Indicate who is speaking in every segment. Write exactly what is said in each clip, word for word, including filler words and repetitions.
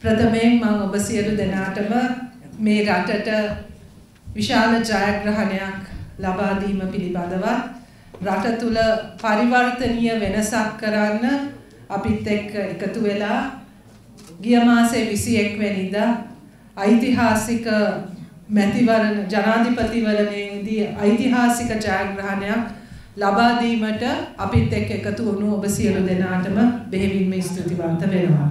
Speaker 1: ප්‍රථමයෙන් මම ඔබ සියලු දෙනාටම මේ රටට විශාල ජයග්‍රහණයක් ලබා දීම පිළිබඳව රට තුල පරිවර්තනීය වෙනසක් කරන්න අපිත් එක්ක එකතු වෙලා ගිය මාසේ විසි එක් වෙනිදා ඓතිහාසික මැතිවරණ ජනාධිපතිවරණයේදී ඓතිහාසික ජයග්‍රහණයක් ලබා දීමට අපිත් එක්ක එකතු වුණු ඔබ සියලු දෙනාටම බෙහෙවින්ම ස්තුතිවන්ත වෙනවා.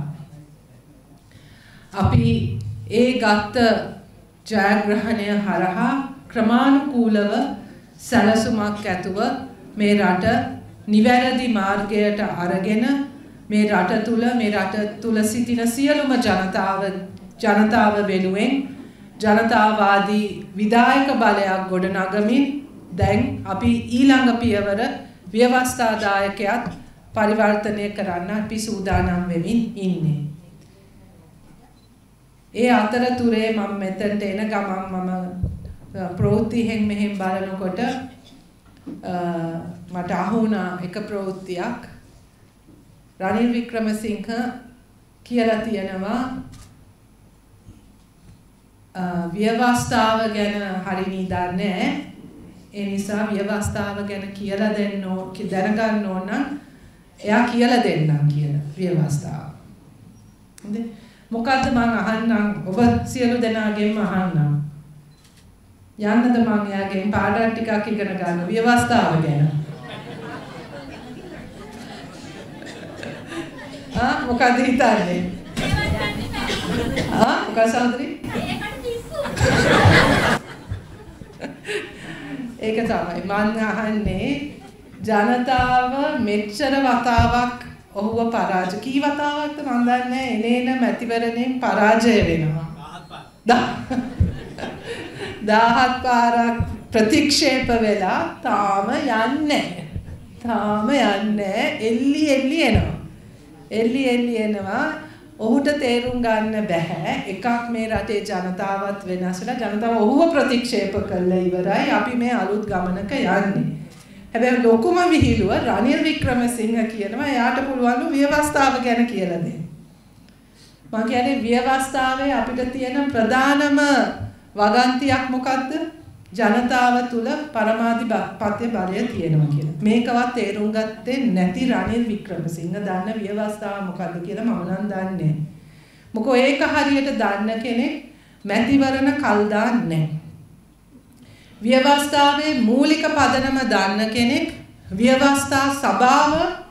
Speaker 1: අපි ඒ ගත්ත ජයග්‍රහණය හරහා ක්‍රමානුකූලව සැලසුමක් ඇතුව මේ රට නිවැරදි මාර්ගයට අරගෙන මේ රට තුල මේ රට තුල සිටින සියලුම ජනතාව ජනතාව වෙනුවෙන් ජනතාවාදී විධායක බලයක් ගොඩනගමින් දැන් අපි ඊළඟ පියවර ව්‍යවස්ථාදායකයත් පරිවර්තනය කරන්න අපි සූදානම් වෙමින් ඉන්නේ. ඒ අතරතුරේ මම මෙතනට එන ගමන් මම ප්‍රවෘත්තියෙන් මෙහෙම බලනකොට මට අහුණා එක ප්‍රවෘත්තියක් රනිල් වික්‍රමසිංහ කියලා තියෙනවා ව්‍යවස්ථාව ගැන හරියට දන්නේ ඒ නිසා ව්‍යවස්ථාව ගැන කියලා දෙන්න ඕන දැනගන්න ඕන නම් එයා කියලා දෙන්නම් කියලා ව්‍යවස්ථාව. හොඳයි. මොකද්ද මම අහන්නම් ඔබ සියලු දෙනාගෙන්ම අහන්නම්. යන්නද මම එයාගෙන් පාඩම් ටිකක් ඉගෙන ගන්න ව්‍යවස්ථාව ගැන. ආ මොකද හිතන්නේ? ආ මොකද සහෝදරි? ඒක තමයි මම අහන්නේ ජනතාව මෙච්චර වතාවක් ඔහුව පරාජය කී වතාවක්ද මම දන්නේ එනේන මැතිවරණයෙන් පරාජය වෙනවා දහහත් පාරක් ප්‍රතික්ෂේප වෙලා තාම යන්නේ තාම යන්නේ එල්ලි එල්ලි එනවා එල්ලි එල්ලි එනවා ඔහුට තේරුම් ගන්න බෑ එකක් මේ රටේ ජනතාවත් වෙනස් වෙලා ජනතාව ඔහුව ප්‍රතික්ෂේප කළා ඉවරයි අපි මේ අලුත් ගමනක යන්නේ හැබැයි ලොකුම විහිළුව රනිල් වික්‍රමසිංහ කියනවා එයාට පුළුවන් ව්‍යවස්ථාව ගැන කියලා දෙන්න. මම කියන්නේ ව්‍යවස්ථාවේ අපිට තියෙන ප්‍රධානම වගන්තියක් මොකද්ද? ජනතාව තුල පරමාධිපත්‍ය බලය තියෙනවා කියලා. මේකවත් තේරුම් ගත්තේ නැති රනිල් වික්‍රමසිංහ දන්න ව්‍යවස්ථාව මොකද්ද කියලා මම නම් දන්නේ. මොකෝ ඒක හරියට දන්න කෙනෙක් මැතිවරණ කල් දාන්නේ නැහැ. ව්‍යවස්ථාවේ මූලික පදනම දන්න කෙනෙක් ව්‍යවස්ථා සභාව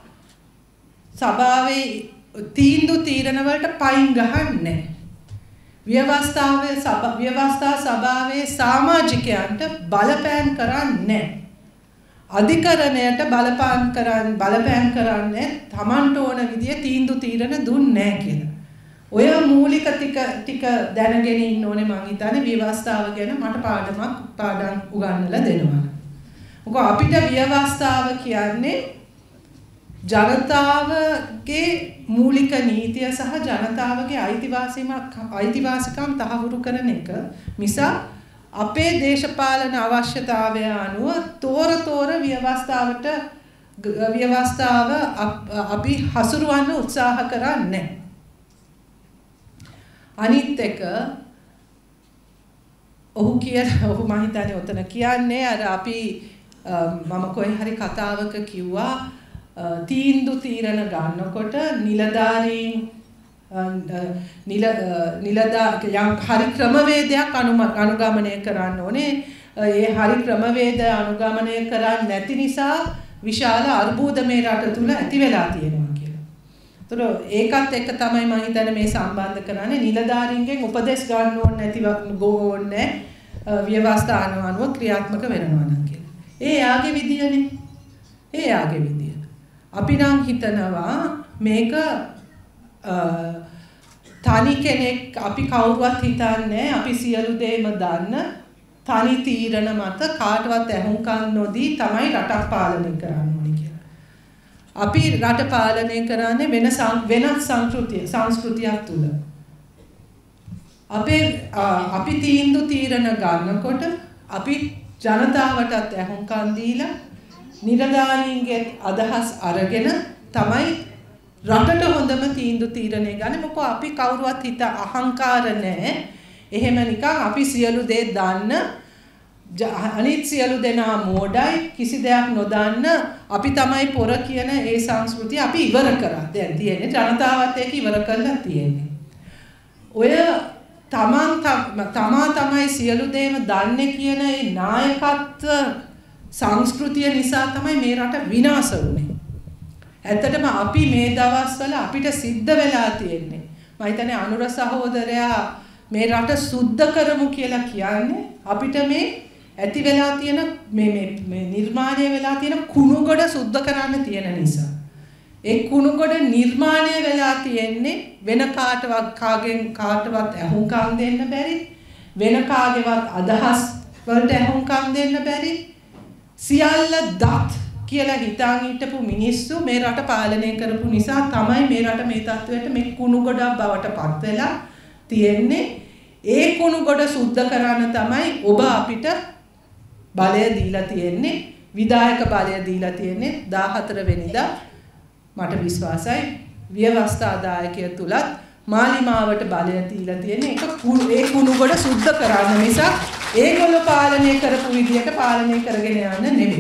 Speaker 1: සභාවේ තීන්දුව තීරණ වලට පයින් ගහන්නේ ව්‍යවස්ථාවේ ව්‍යවස්ථා සභාවේ සමාජිකයන්ට බලපෑම් කරන්නේ අධිකරණයට බලපෑම් කරන් බලපෑම් කරන්නේ Tamanට ඕන විදිය තීන්දුව තීරණ දුන්නේ නැහැ කියලා. ඔය මූලික ටික ටික දැනගෙන ඉන්න ඕනේ මං හිතන්නේ ව්‍යවස්ථාව ගැන මට පාඩමක් පාඩම් උගන්වලා දෙනවා. මොකද අපිට ව්‍යවස්ථාව කියන්නේ ජනතාවගේ මූලික නීතිය සහ ජනතාවගේ අයිතිවාසිකම් අයිතිවාසිකම් තහවුරු කරන එක මිස අපේ දේශපාලන අවශ්‍යතාවය අනුව තෝර තෝර ව්‍යවස්ථාවට ව්‍යවස්ථාව අපි හසුරවන්න උත්සාහ කරන්නේ නැහැ. අනිත් එක ඔහු කියන ඔහු මම හිතන්නේ ඔතන කියන්නේ අර අපි මම කොහේ හරි කතාවක කිව්වා තීන්දුව තීරණ ගන්නකොට නිලධාරීන් නිල නිලධා යම් හරි ක්‍රමවේදයක් අනුගමනය කරන්න ඕනේ. ඒ හරි ක්‍රමවේද අනුගමනය කරන්නේ නැති නිසා විශාල අර්බුද මේ රට තුල ඇති වෙලා තියෙනවා. ඒකත් එක්ක තමයි මම හිතන්නේ මේ සම්බන්ධ කරන්නේ නිලධාරීන්ගෙන් උපදෙස් ගන්න ඕනේ නැතිව ඕනේ ව්‍යවස්ථාන අනුව ක්‍රියාත්මක වෙනවා නම් කියලා. ඒ යාගේ විදියනේ. ඒ යාගේ විදිය. අපි නම් හිතනවා මේක තනි කෙනෙක් අපි කවුරුවත් හිතන්නේ අපි සියලු දේම දන්න තනි තීරණ මත කාටවත් ඇහුම්කන් නොදී තමයි රටක් පාලනය කරන්න ඕනේ කියලා. අපි රට පාලනය කරන්නේ වෙන වෙනත් සංස්කෘතිය සංස්කෘතියක් තුල. අපේ අපි තීන්දුව තීරණ ගන්නකොට අපි ජනතාවටත් ඇහුම්කන් දීලා නිලධාරීන්ගේ අදහස් අරගෙන තමයි රටට හොඳම තීන්දුව තීරණය ගන්න. මොකද අපි කවුරුවත් හිත අහංකාර නැහැ. එහෙම නිකන් අපි සියලු දේ දන්න අනිත් සියලු දෙනා මෝඩයි කිසි දෙයක් නොදන්න අපි තමයි පොර කියන ඒ සංස්කෘතිය අපි ඉවර කරා. දැන් තියෙන්නේ ජනතාවත් ඒක ඉවර කරලා තියෙන්නේ. ඔය තමන් තමා තමයි සියලු දේම දන්නේ කියන ඒ නායකත්ව සංස්කෘතිය නිසා තමයි මේ රට විනාශ වුනේ. ඇත්තටම අපි මේ දවස්වල අපිට සිද්ධ වෙලා තියෙන්නේ. මම හිතන්නේ අනුර සහෝදරයා මේ රට සුද්ධ කරමු කියලා කියන්නේ අපිට මේ ඇති වෙලා තියෙන මේ මේ මේ නිර්මාණය වෙලා තියෙන කුණුගොඩ සුද්ධ කරන්න තියෙන නිසා. ඒ කුණුගොඩ නිර්මාණය වෙලා තියෙන්නේ වෙන කාටවත් කාගෙන් කාටවත් අහුම්කම් දෙන්න බැරි, වෙන කාගේවත් අදහස් වලට අහුම්කම් දෙන්න බැරි, සියල්ල දත් කියලා හිතාන් හිටපු මිනිස්සු මේ රට පාලනය කරපු නිසා තමයි මේ රට මේ තත්වයට මේ කුණුගොඩක් බවට පත් වෙලා තියෙන්නේ. ඒ කුණුගොඩ සුද්ධ කරන්න තමයි ඔබ අපිට බලය දීලා තියෙන්නේ, විධායක බලය දීලා තියෙන්නේ. දාහතර වෙනිදා මට විශ්වාසයි ව්‍යවස්ථාදායකය තුලත් මාලිමාවට බලය දීලා තියෙන්නේ. ඒක ඒ කුණුගොඩ සුද්ධ කරන්න නිසා ඒගොල්ලෝ පාලනය කරපු විදියට පාලනය කරගෙන යන්න නෙමෙයි.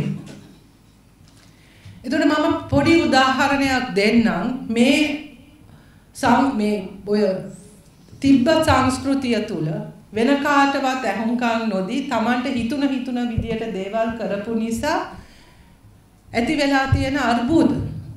Speaker 1: එතකොට මම පොඩි උදාහරණයක් දෙන්නම්. මේ සම් මේ ඔය තිබ්බත් සංස්කෘතිය තුල වෙන කාටවත් අහුම්කම් නොදී Tamanට හිතුන හිතුන විදියට දේවල් කරපු නිසා ඇති වෙලා තියෙන අර්බුද.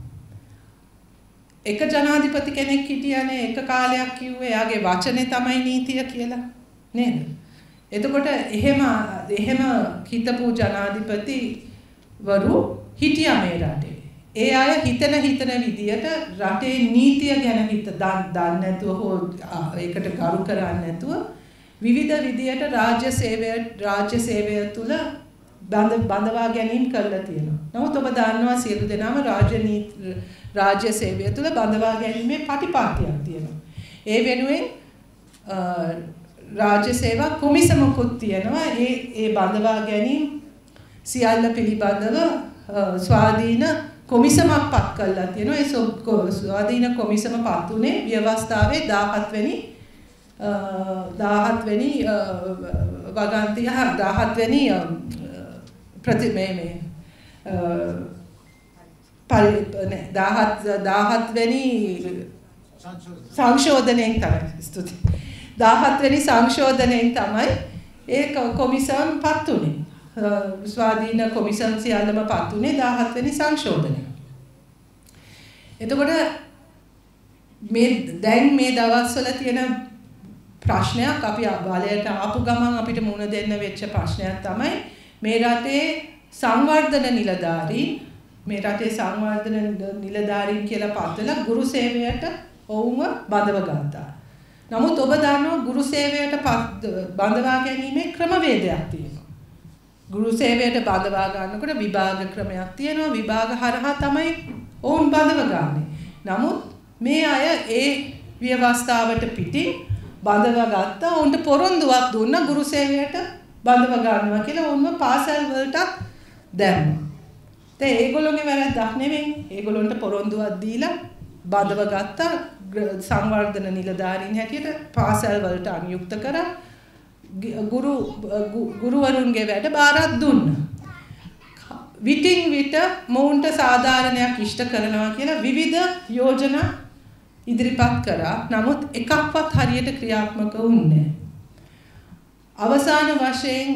Speaker 1: එක ජනාධිපති කෙනෙක් හිටියානේ එක කාලයක් කිව්වේ එයාගේ වචනේ තමයි නීතිය කියලා නේද? එතකොට එහෙම එහෙම හිතපු ජනාධිපති වරු හිටියා මේ රටේ. ඒ අය හිතන හිතන විදියට රටේ නීතිය ගැන හිත දන්නේ නැතුව හෝ ඒකට කරු කරන්නේ නැතුව විවිධ විදියට රාජ්‍ය සේවය රාජ්‍ය සේවය තුල බඳ බඳවා ගැනීම කරලා තියෙනවා. නමුත් ඔබ දන්නවා සියලු දෙනාම රාජ්‍ය නීති රාජ්‍ය සේවය තුල බඳවා ගැනීමේ පටිපාටියක් තියෙනවා. ඒ වෙනුවෙන් රාජ්‍ය සේවා කොමිසමකුත් තියෙනවා. ඒ ඒ බඳවා ගැනීම සියල්ල පිළිබඳව ස්වාධීන කොමිසමක් පත් කළා තියෙනවා. ඒ ස්වාධීන කොමිසම පත් උනේ ව්‍යවස්ථාවේ දාහත් වෙනි දාහත් වෙනි වගන්තිය දාහත් වෙනි ප්‍රති මේ මේ පරි දාහත් දාහත් වෙනි සංශෝධනයෙන් තමයි ස්තුති දාහත් වෙනි සංශෝධනයෙන් තමයි ඒ කොමිසම් පත් උනේ. ස්වාධීන කොමිසම් සියල්ලම පත් උනේ දාහත් වෙනි සංශෝධනය. එතකොට මේ දැන් මේ දවස්වල තියෙන ප්‍රශ්නයක් අපි බලයට ආපු ගමන් අපිට මුණ දෙන්න වෙච්ච ප්‍රශ්නයක් තමයි මේ රටේ සංවර්ධන නිලධාරීන් මේ රටේ සංවර්ධන නිලධාරීන් කියලා පත්වලා ගුරු සේවයට ඔවුන්ව බඳව ගත්තා. නමුත් ඔබ දන්නවා ගුරු සේවයට බඳවා ගැනීමේ ක්‍රමවේදයක් තියෙනවා. ගුරු සේවයට බඳවා ගන්නකොට විභාග ක්‍රමයක් තියෙනවා. විභාග හරහා තමයි ඔවුන් බඳව ගන්නෙ. නමුත් මේ අය ඒ ව්‍යවස්ථාවට පිටින් බඳව ගත්තා. ඔවුන්ට පොරොන්දුවක් දුන්නා ගුරු සේවයට බඳව ගන්නවා කියලා. ඔවුන්ව පාසල් වලට දැම්මා. දැන් ඒගොල්ලෝගේ වැරද්දක් නෙවෙයි. ඒගොල්ලන්ට පොරොන්දුවක් දීලා බඳව ගත්තා. සංවර්ධන නිලධාරීන් හැටියට පාසල් වලට අනුයුක්ත කරා. ගුරු ගුරුවරුන්ගේ වැඩ බාරක් දුන්නා. විටින් විට මොවුන්ට සාධාරණයක් ඉෂ්ට කරනවා කියලා විවිධ යෝජනා ඉදිරිපත් කරා. නමුත් එකක්වත් හරියට ක්‍රියාත්මක වුණේ නැහැ. අවසාන වශයෙන්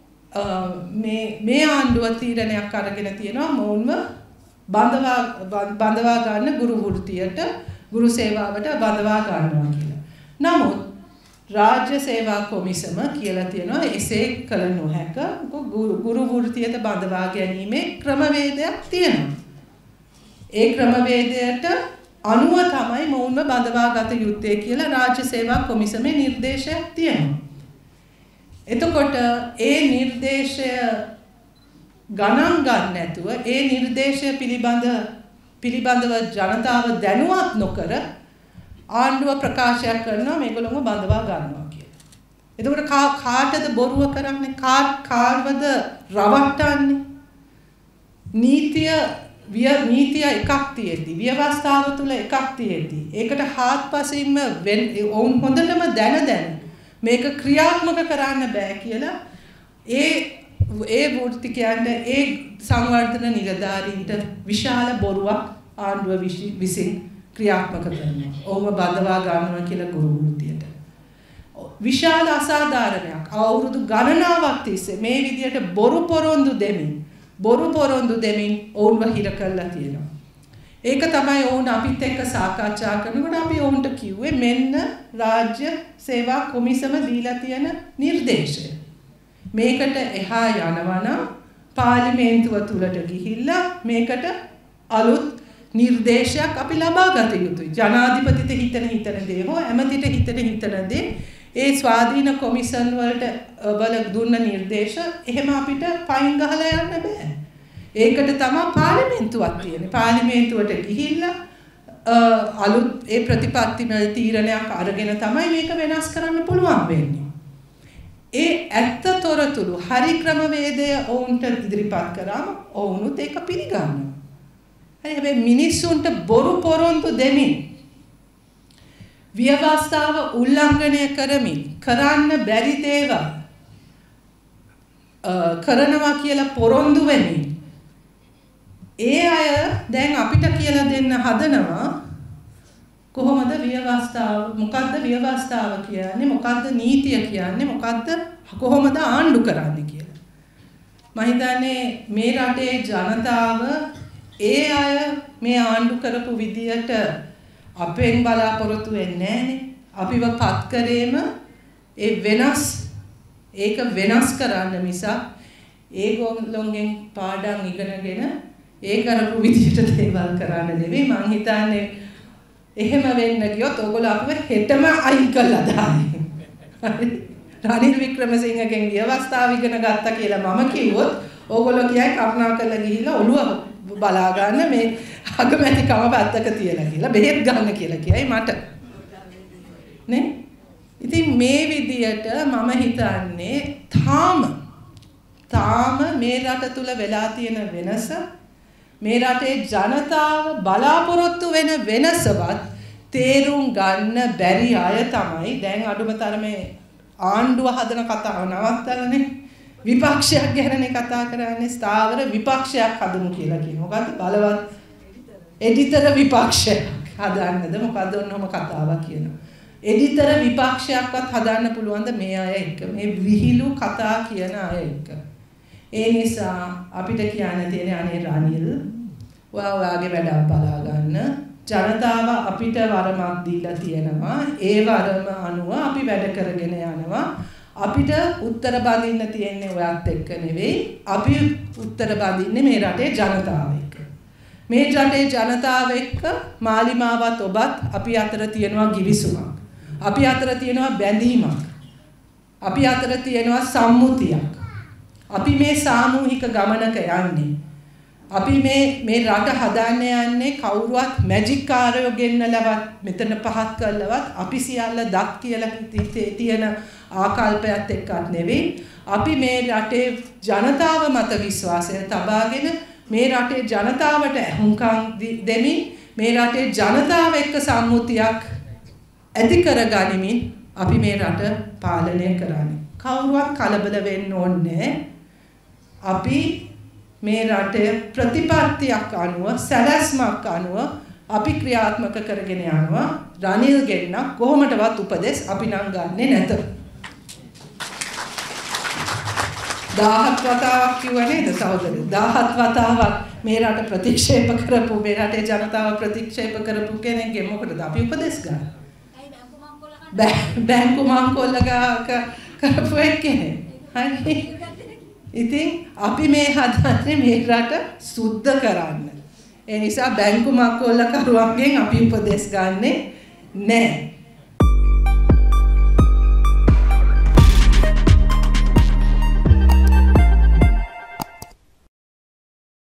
Speaker 1: මේ මේ ආණ්ඩුව තීරණයක් අරගෙන තියෙනවා මොවුන්ව බඳවා බඳවා ගන්න ගුරු වෘත්තියට ගුරු සේවාවට බඳවා ගන්නවා කියලා. නමුත් රාජ්‍ය සේවා කොමිසම කියලා තියෙනවා එසේ කළ නොහැක. ගුරු වෘත්තියට බඳවා ගැනීමේ ක්‍රමවේදයක් තියෙනවා. ඒ ක්‍රමවේදයට අනුව තමයි මොවුන්ව බඳවා ගත යුත්තේ කියලා රාජ්‍ය සේවා කොමිසමේ නිර්දේශයක් තියෙනවා. එතකොට ඒ නිර්දේශය ගණන් ගන්න නැතුව ඒ නිර්දේශය පිළිබඳ පිළිබඳව ජනතාව දැනුවත් නොකර ආණ්ඩුව ප්‍රකාශයක් කරනවා මේගොල්ලෝම බඳවා ගන්නවා කියලා. එතකොට කාටද බොරුව කරන්නේ? කාර්වද රවට්ටන්නේ? නීතිය විය නීතිය එකක් තියෙද්දි ව්‍යවස්ථාව තුල එකක් තියෙද්දි ඒකට හාත්පසින්ම ඔවුන් හොඳටම දැන දැන මේක ක්‍රියාත්මක කරන්න බෑ කියලා ඒ ඒ වෘත්තිකයන්ට ඒ සංවර්ධන නිලධාරීන්ට විශාල බොරුවක් ආණ්ඩුව විසින් ක්‍රියාත්මක කරනවා. ඔවුන්ව බඳවා ගන්නවා කියලා ගුරු වෘත්තියට. විශාල අසාධාරණයක් අවුරුදු ගණනාවක් තිස්සේ මේ විදියට බොරු පොරොන්දු දෙමින් බොරු පොරොන්දු දෙමින් ඔවුන්ව හිර කරලා තියෙනවා. ඒක තමයි ඔවුන් අපිත් එක්ක සාකච්ඡා කරනකොට අපි ඔවුන්ට කිව්වේ මෙන්න රාජ්‍ය සේවා කොමිසම දීලා තියෙන නිර්දේශය. මේකට එහා යනවා නම් පාර්ලිමේන්තුව තුලට ගිහිල්ලා මේකට අලුත් නිර්දේශයක් අපි ලබා ගත යුතුයි. ජනාධිපතිට හිතන හිතන දේ හෝ ඇමතිට හිතන හිතන දේ ඒ ස්වාධීන කොමිෂන් වලට වල දුන්න නිර්දේශ එහෙම අපිට පයින් ගහලා යන්න බෑ. ඒකට තමයි පාර්ලිමේන්තුවක් තියෙන්නේ. පාර්ලිමේන්තුවට ගිහිල්ලා අලුත් ඒ ප්‍රතිපත්තිමය තීරණයක් අරගෙන තමයි මේක වෙනස් කරන්න පුළුවන් වෙන්නේ. ඒ ඇත්ත තොරතුරු හරි ක්‍රමවේදය ඔවුන්ට ඉදිරිපත් කරාම ඔවුනුත් ඒක පිළිගන්නවා. හරි හැබැයි මිනිස්සුන්ට බොරු පොරොන්දු දෙමින් ව්‍යවස්ථාව උල්ලංඝනය කරමින් කරන්න බැරි දේවල් කරනවා කියලා පොරොන්දු වෙමින් ඒ අය දැන් අපිට කියලා දෙන්න හදනවා කොහොමද ව්‍යවස්ථාව මොකද්ද ව්‍යවස්ථාව කියන්නේ මොකද්ද නීතිය කියන්නේ මොකද්ද කොහොමද ආණ්ඩු කරන්නේ කියලා. මම හිතන්නේ මේ රටේ ජනතාව ඒ අය මේ ආණ්ඩු කරපු විදියට අපෙන් බලාපොරොත්තු වෙන්නේ නැහනේ. අපිව පත් කරේම ඒ වෙනස් ඒක වෙනස් කරන්න මිසක් ඒගොල්ලොන්ගෙන් පාඩම් ඉගෙනගෙන ඒ කරපු විදියට දේවල් කරන්න නෙවෙයි. මං හිතන්නේ එහෙම වෙන්න ගියොත් ඕගොල්ලෝ අපිව හෙටම අයින් කළා දාන්නේ. හරි. රනිල් වික්‍රමසිංහගෙන් ව්‍යවස්ථාව ඉගෙන ගත්තා කියලා මම කිව්වොත් ඕගොල්ලෝ කියයි කරුණා කරලා ගිහිල්ලා ඔළුව බලා ගන්න මේ අගමැතිකම පැත්තක තියලා කියලා බෙහෙත් ගන්න කියලා කියයි මට. නේ? ඉතින් මේ විදියට මම හිතන්නේ තාම තාම මේ රට තුල වෙලා තියෙන වෙනස මේ රටේ ජනතාව බලාපොරොත්තු වෙන වෙනසවත් තේරුම් ගන්න බැරි අය තමයි දැන් අඩුම තරමේ ආණ්ඩුව හදන කතාව නවත්තලානේ විපක්ෂයක් ගැනනේ කතා කරන්නේ ස්ථාවර විපක්ෂයක් හදමු කියලා කියනවා. මොකද්ද බලවත් එඩිටර් විපක්ෂයක් හදන්නද මොකද්ද ඔන්නෝම කතාවක් කියනවා. එඩිටර් විපක්ෂයක්වත් හදන්න පුළුවන්ද මේ අය එක්ක මේ විහිළු කතා කියන අය එක්ක. ඒ නිසා අපිට කියන්න තියෙන අනේ රනිල් ඔයා ඔයාගේ වැඩක් බලා ගන්න. ජනතාව අපිට වරමක් දීලා තියෙනවා. ඒ වරම අනුව අපි වැඩ කරගෙන යනවා. අපිට උත්තර බඳින්න තියෙන්නේ ඔයත් එක්ක නෙවෙයි. අපි උත්තර බඳින්නේ මේ රටේ ජනතාව එක්ක. මේ රටේ ජනතාව එක්ක මාලිමාවත් ඔබත් අපි අතර තියෙනවා ගිවිසුමක්. අපි අතර තියෙනවා බැඳීමක්. අපි අතර තියෙනවා සම්මුතියක්. අපි මේ සාමූහික ගමනක යන්නේ. අපි මේ මේ රට හදාන්න යන්නේ කවුරුවත් මැජික් කාරයෝ ගෙන්නලවත් මෙතන පහත් කරලවත් අපි සියල්ල දත් කියලා තියෙන ආකල්පයත් එක්කත් නෙවෙයි. අපි මේ රටේ ජනතාව මත විශ්වාසය තබාගෙන මේ රටේ ජනතාවට අහුම්කම් දෙමින් මේ රටේ ජනතාව එක්ක සම්මුතියක් ඇති කරගනිමින් අපි මේ රට පාලනය කරන්නේ. කවුරුවත් කලබල වෙන්න ඕනේ. අපි මේ රටේ ප්‍රතිපත්තියක් අනුව සැලැස්මක් අනුව අපි ක්‍රියාත්මක කරගෙන යනවා. රනිල් ගෙන්න කොහොමදවත් උපදෙස් අපි නම් ගන්නෙ නැත. දහහත් වතාවක් කිව්ව නේද සහෝදරයෝ? දහහත් වතාවක් මේ රට ප්‍රතික්ෂේප කරපු මේ රටේ ජනතාව ප්‍රතික්ෂේප කරපු කෙනෙක්ගේ මොකටද අපි උපදෙස් ගන්න? බැංකු මංකොල්ල කරපු කෙනෙක්. හරි. ඉතින් අපි මේ හදන්නේ මේ රට සුද්ධ කරන්න. ඒ නිසා බැංකු මංකොල්ල කරුවන්ගෙන් අපි උපදෙස් ගන්නෙ නැහැ.